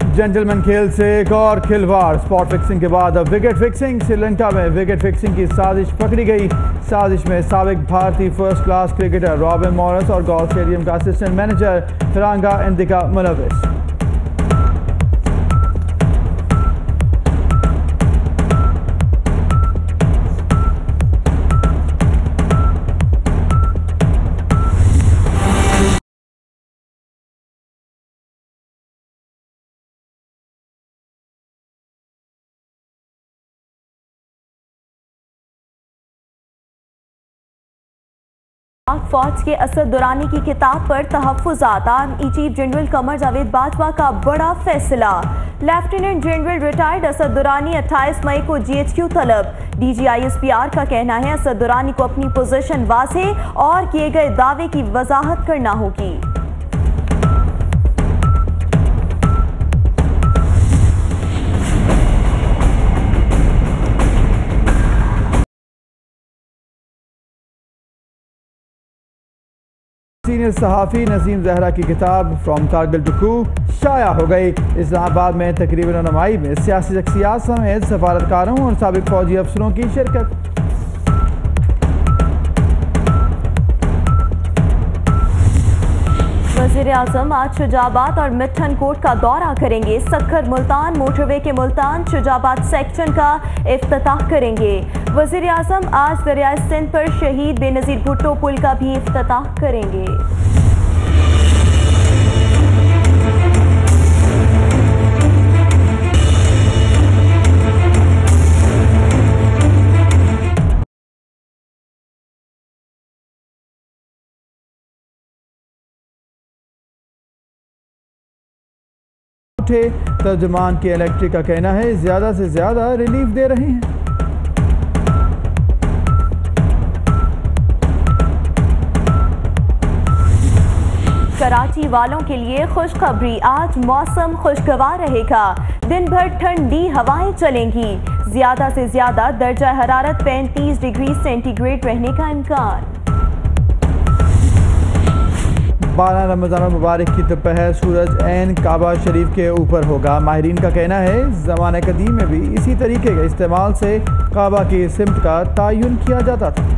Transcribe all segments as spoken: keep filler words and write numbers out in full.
Gentleman खेल से एक और खिलवाड़। स्पॉट फिक्सिंग के बाद अब विकेट फिक्सिंग। श्रीलंका में विकेट फिक्सिंग की साजिश पकड़ी गई। साजिश में साबिक भारतीय first class cricketer Robin Morris और गोल्फ स्टेडियम का असिस्टेंट मैनेजर फिरांगा इंदिका मुलविस। फौज के असद दुरानी की किताब पर तहफ्फुज़ात। Army chief general Qamar Javed Bajwa का बड़ा फैसला। Lieutenant general retired Asad Durrani अट्ठाईस मई को जीएचक्यू तलब। डीजी आईएसपीआर का कहना है असद दुरानी को अपनी पोजीशन वाज़ेह और किए गए दावे की वजाहत करना होगी। सीनियर सहाफ़ी नसीम जहरा की किताब फ्रॉम कारगिल टू कू शाया हो गई। इस्लामाबाद में तकरीबन रनुमाई में सियासी शख्सियात समेत सफारतकारों और साबिक फौजी अफसरों की शिरकत। वज़ीर आज़म आज शुजाबाद और मिठन कोट का दौरा करेंगे। सक्खर मुल्तान मोटरवे के मुल्तान शुजाबाद सेक्शन का इफ्तिताह करेंगे। वज़ीर आज़म आज दरियाए सिंध पर शहीद बेनज़ीर भुट्टो पुल का भी इफ्तिताह करेंगे। तर्जुमान के इलेक्ट्रिक का कहना है ज्यादा से ज्यादा रिलीफ दे रहे हैं। कराची वालों के लिए खुशखबरी, आज मौसम खुशगवार रहेगा। दिन भर ठंडी हवाएं चलेंगी। ज्यादा से ज्यादा दर्जा हरारत पैंतीस डिग्री सेंटीग्रेड रहने का इम्कान। बारह रमज़ान मुबारक की दोपहर सूरज ऐन काबा शरीफ के ऊपर होगा। माहिरीन का कहना है ज़माने कदीम में भी इसी तरीके के इस्तेमाल से काबा की सिमत का तयन किया जाता था।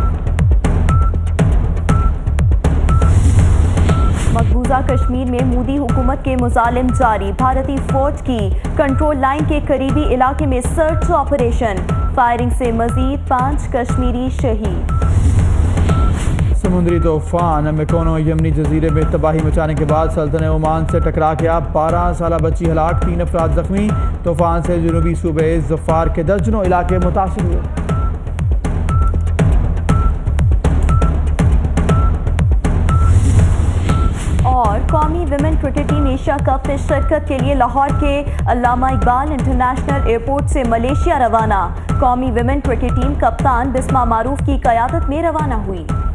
मकबूजा कश्मीर में मोदी हुकूमत के मुजालिम जारी। भारतीय फौज की कंट्रोल लाइन के करीबी इलाके में सर्च ऑपरेशन। फायरिंग से मजीद पाँच कश्मीरी शहीद। समुद्री तूफान मेकोनो यमनी जजीरे में तबाही मचाने के बाद सल्तनत ओमान से टकरा गया। बारह साल बच्ची हलाक, तीन अफराद जख्मी। तूफान से जनूबी सूबे ज़फ़ार के दर्जनों इलाके मुतासिर हुए। और कौमी women cricket team Asia cup में शिरकत के लिए लाहौर के अल्लामा इकबाल इंटरनेशनल एयरपोर्ट से मलेशिया रवाना। कौमी विमेन क्रिकेट टीम कप्तान बिस्मा मारूफ की क़यादत में रवाना हुई।